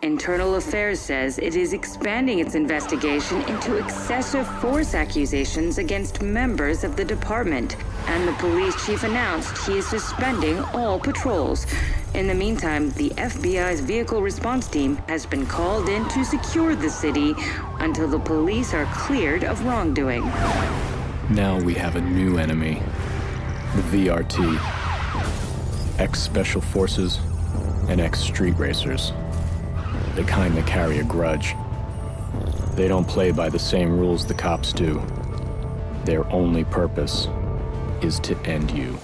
Internal Affairs says it is expanding its investigation into excessive force accusations against members of the department, and the police chief announced he is suspending all patrols. In the meantime, the FBI's vehicle response team has been called in to secure the city until the police are cleared of wrongdoing. Now we have a new enemy, the VRT, ex-Special Forces and ex-Street Racers. The kind that carry a grudge. They don't play by the same rules the cops do. Their only purpose is to end you.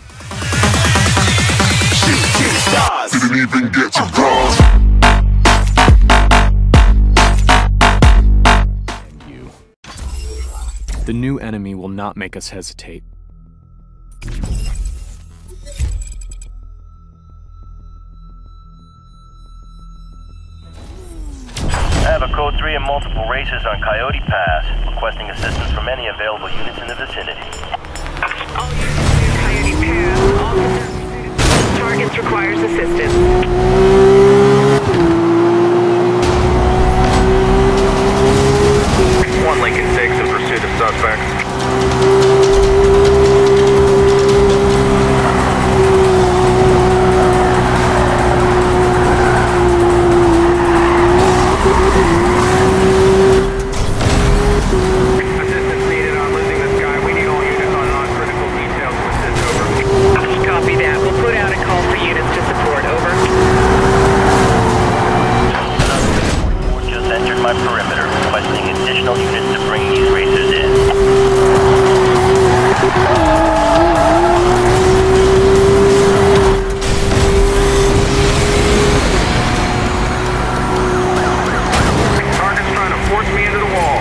Shooting stars didn't even get to cross. End you. The new enemy will not make us hesitate. I have a Code 3 and multiple racers on Coyote Pass, requesting assistance from any available units in the vicinity. All units near Coyote Pass, officer targets requires assistance. 1 Lincoln 6 in pursuit of suspects. My perimeter, requesting additional units to bring these racers in. Target's trying to force me into the wall.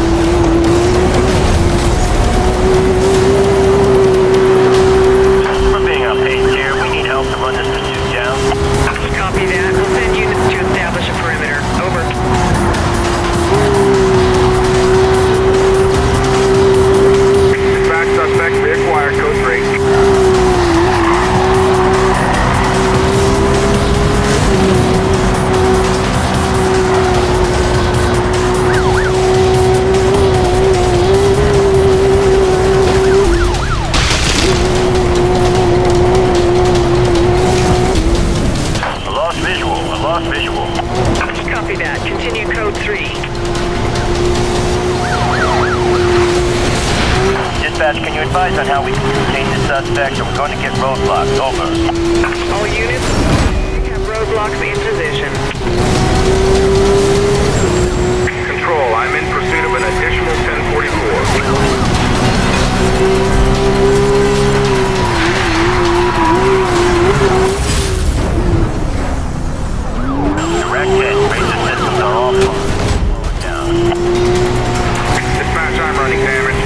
We're being on pace here. We need help to run this pursuit down. Copy that. We'll send units to establish a perimeter. Over. Dispatch suspect reacquired Code 3. A lost visual. Copy that. Continue Code 3. Dispatch, can you advise on how we can contain the suspect, or we're going to get roadblocks? Over. All units have roadblocks in position. Control, I'm in pursuit of an additional 1044. Direct hit. Razor systems are all full. Down. Dispatch, I'm running damage.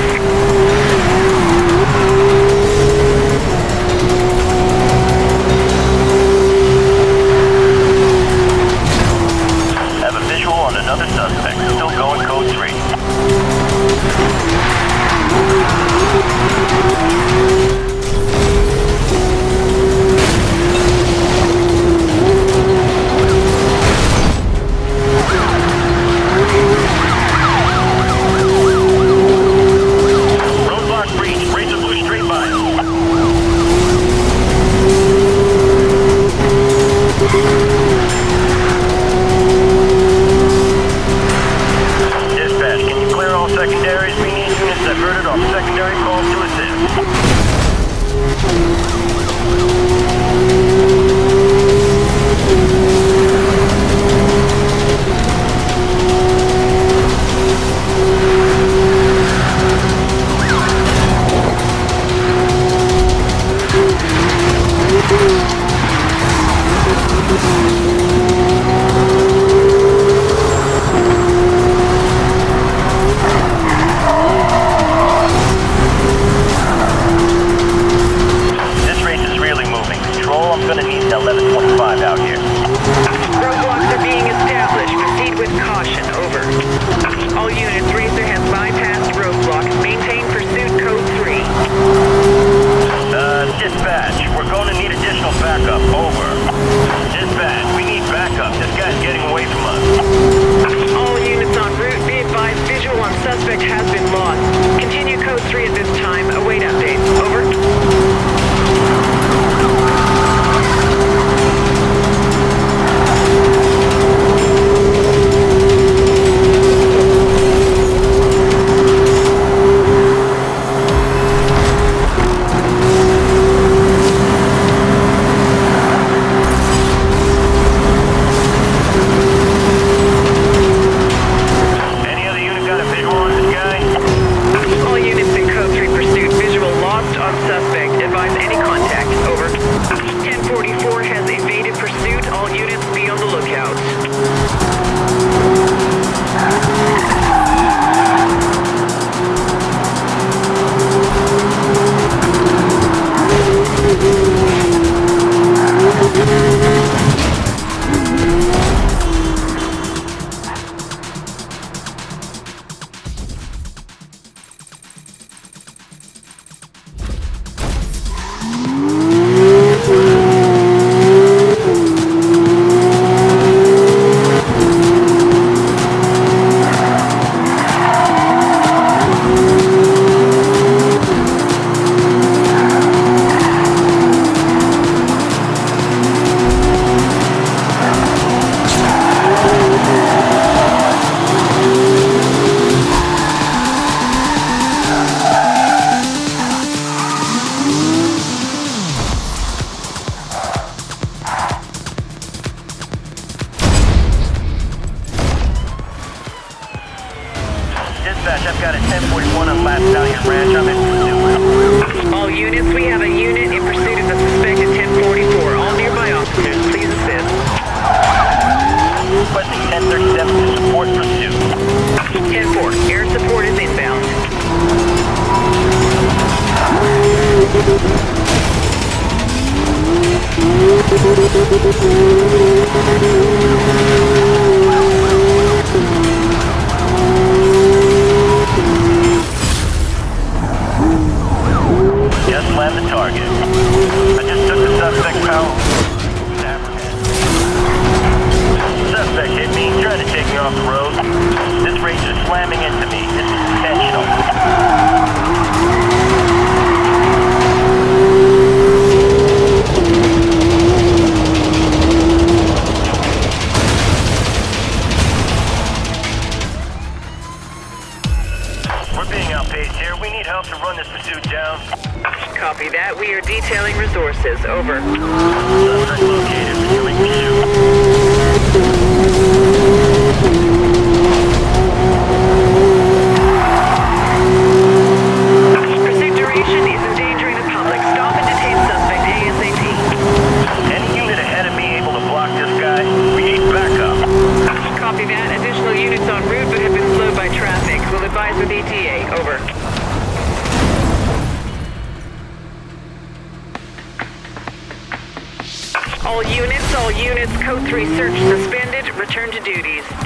Have a visual on another suspect. Still going Code 3. Roadblock breach. Razor blue straight by. Dispatch, can you clear all secondaries? We need units diverted off secondary calls to assist. This race is really moving. Control, I'm gonna need an 1125 out here. Roadblocks are being established. Proceed with caution. Over. All units, Racer has bypassed roadblocks. Maintain pursuit Code 3. Dispatch, we're going to need additional backup. Over. Dispatch, we need backup. This guy's getting away suspect has been lost. Continue code 3 at this time. Await updates. Over. I've got a 1041 on Last Stallion Ranch. I'm in pursuit. All units, we have a unit in pursuit of the suspect at 1044. All nearby officers, please assist. Requesting 1037 to support pursuit. 10-4, air support is inbound. Just slammed the target. I just took the suspect power. Suspect hit me, trying to take me off the road. This racer's slamming into me. This is intentional. We're being outpaced here. We need help to run this pursuit down. Copy that. We are detailing resources. Over. Suspect located. Pursuing pursuit. Pursuit duration is endangering the public. Stop and detain suspect ASAP. Any unit ahead of me able to block this guy? We need backup. Copy that. Additional units en route but have been slowed by traffic. We'll advise with ETA. Over. All units, code 3 search suspended, return to duties.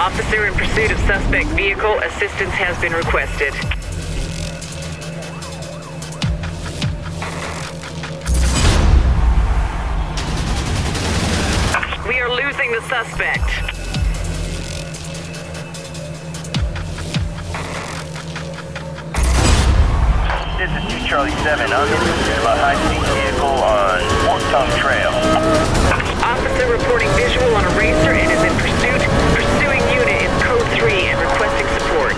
Officer in pursuit of suspect vehicle. Assistance has been requested. We are losing the suspect. This is 2 Charlie 7. I'm in pursuit of a high-speed vehicle on Fork Tongue Trail. Officer reporting visual on a racer and is in pursuit. Pursuing unit is code 3 and requesting support.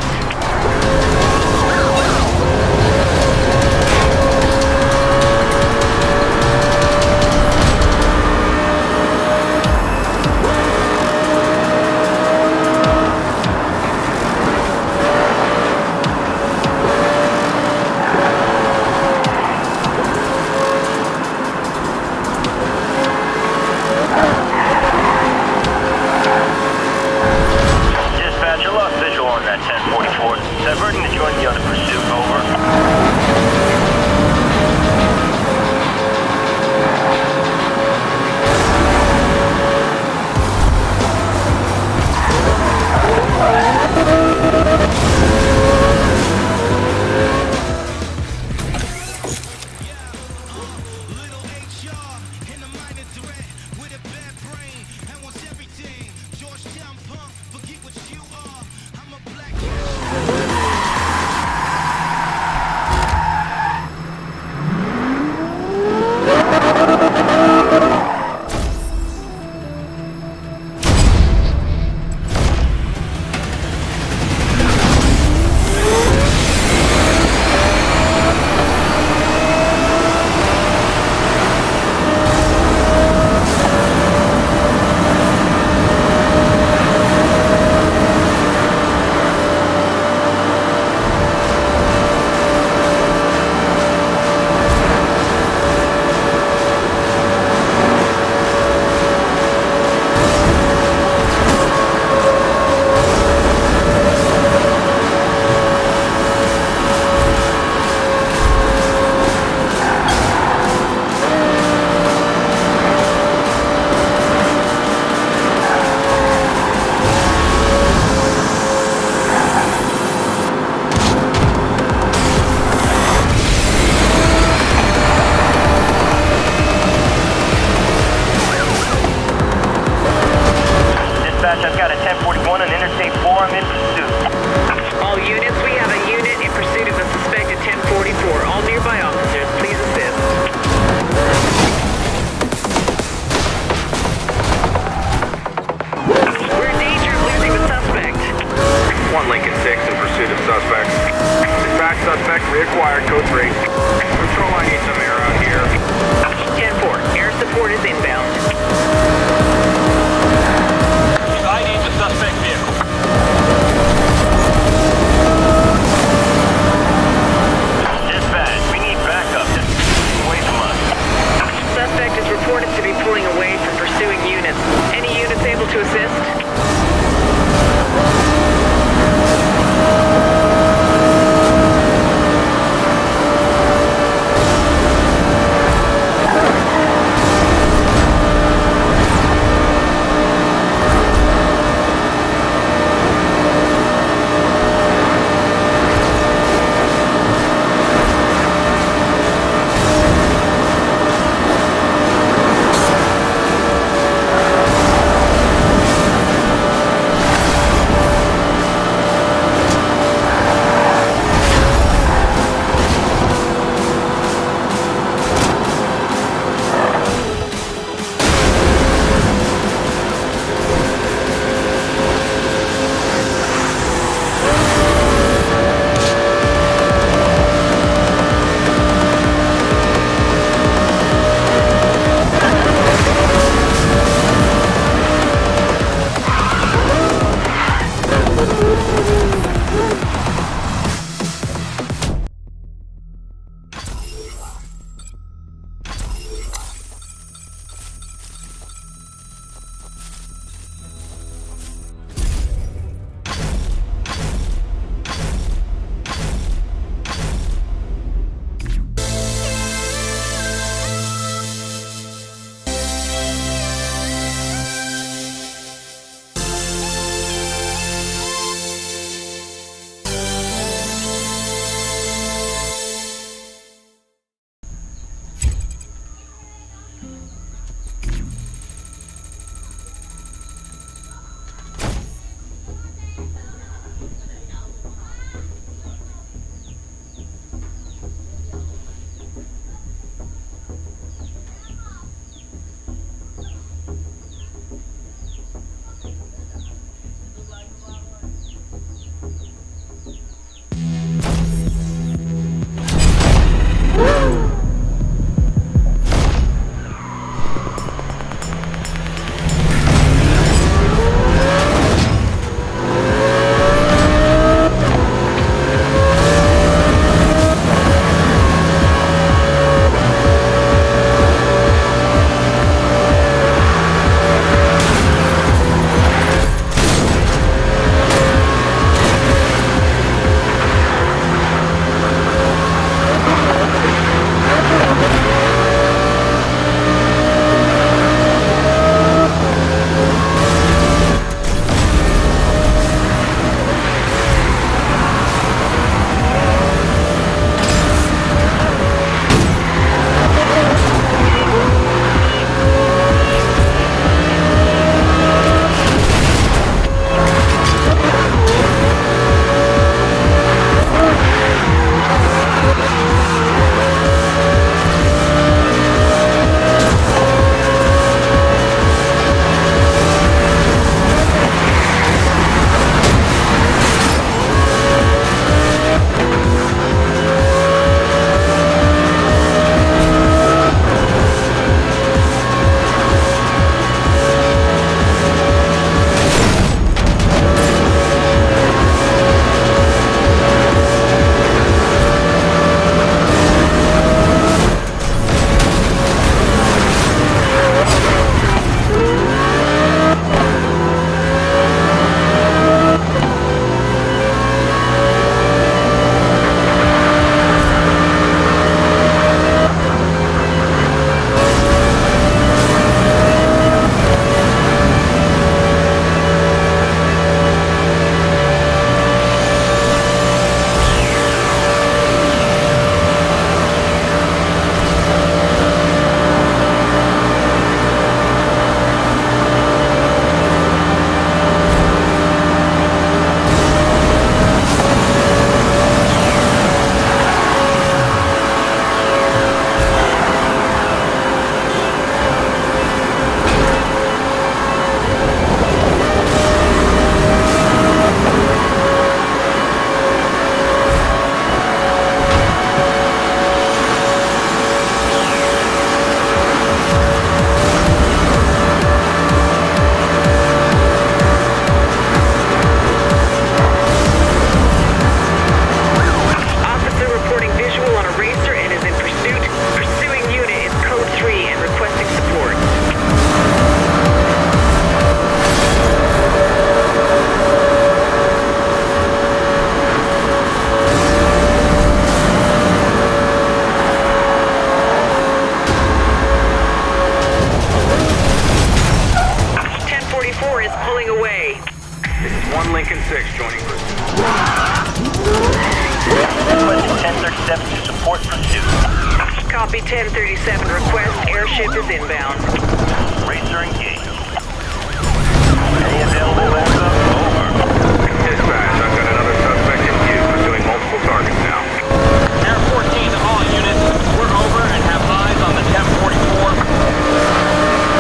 request, airship is inbound. Racer engaged. Any available backup? Over. Dispatch, I've got another suspect in view, pursuing multiple targets now. Air 14 to all units. We're over and have eyes on the 1044.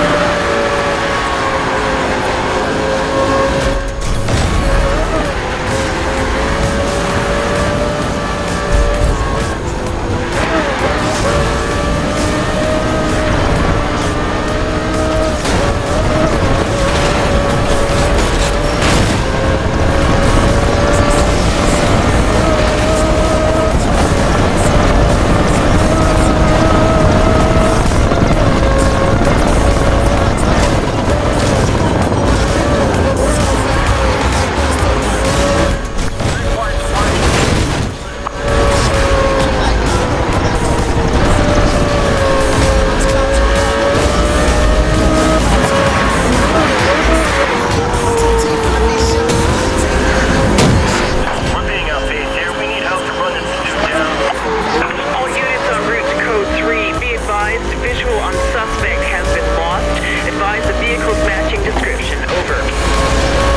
Visual on suspect has been lost. Advise the vehicle's matching description. Over.